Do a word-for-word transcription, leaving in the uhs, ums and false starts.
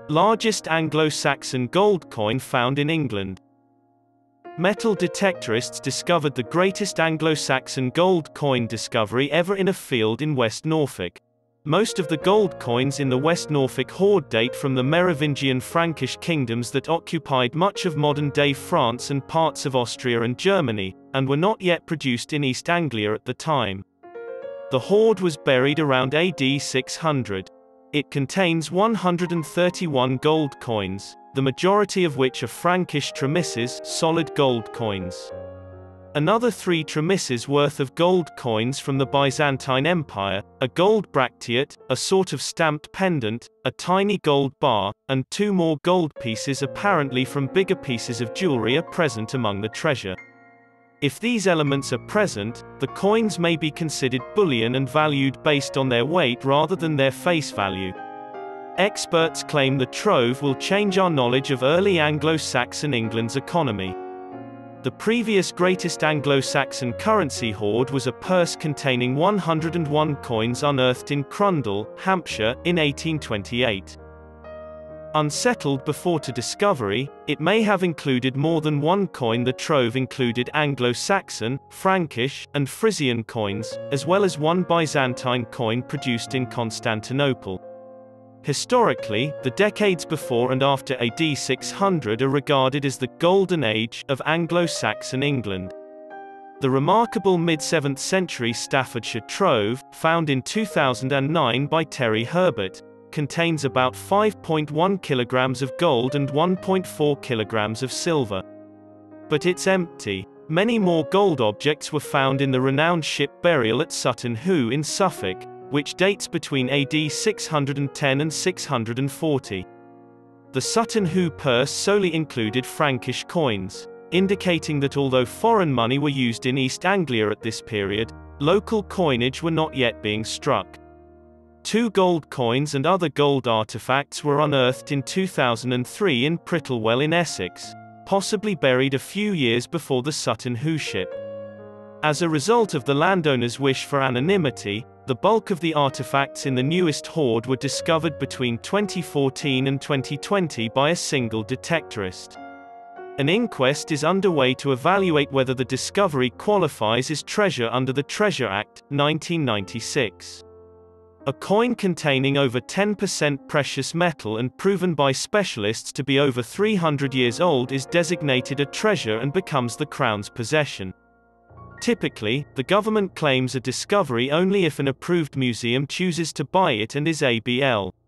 Largest Anglo-Saxon gold coin found in England. Metal detectorists discovered the greatest Anglo-Saxon gold coin discovery ever in a field in West Norfolk. Most of the gold coins in the West Norfolk hoard date from the Merovingian Frankish Kingdoms that occupied much of modern-day France and parts of Austria and Germany, and were not yet produced in East Anglia at the time. The hoard was buried around A D six hundred. It contains one hundred thirty-one gold coins, the majority of which are Frankish tremisses, solid gold coins. Another three tremisses worth of gold coins from the Byzantine Empire, a gold bracteate, a sort of stamped pendant, a tiny gold bar, and two more gold pieces apparently from bigger pieces of jewellery are present among the treasure. If these elements are present, the coins may be considered bullion and valued based on their weight rather than their face value. Experts claim the trove will change our knowledge of early Anglo-Saxon England's economy. The previous greatest Anglo-Saxon currency hoard was a purse containing one hundred and one coins unearthed in Crondall, Hampshire, in eighteen twenty-eight. Unsettled before to discovery, it may have included more than one coin. The trove included Anglo-Saxon, Frankish, and Frisian coins, as well as one Byzantine coin produced in Constantinople. Historically, the decades before and after A D six hundred are regarded as the Golden Age of Anglo-Saxon England. The remarkable mid-seventh century Staffordshire trove, found in two thousand nine by Terry Herbert, contains about five point one kilograms of gold and one point four kilograms of silver. But it's empty. Many more gold objects were found in the renowned ship burial at Sutton Hoo in Suffolk, which dates between A D six hundred ten and six hundred forty. The Sutton Hoo purse solely included Frankish coins, indicating that although foreign money were used in East Anglia at this period, local coinage were not yet being struck. Two gold coins and other gold artifacts were unearthed in two thousand three in Prittlewell in Essex, possibly buried a few years before the Sutton Hoo ship. As a result of the landowner's wish for anonymity, the bulk of the artifacts in the newest hoard were discovered between twenty fourteen and twenty twenty by a single detectorist. An inquest is underway to evaluate whether the discovery qualifies as treasure under the Treasure Act, nineteen ninety-six. A coin containing over ten percent precious metal and proven by specialists to be over three hundred years old is designated a treasure and becomes the Crown's possession. Typically, the government claims a discovery only if an approved museum chooses to buy it and is A B L.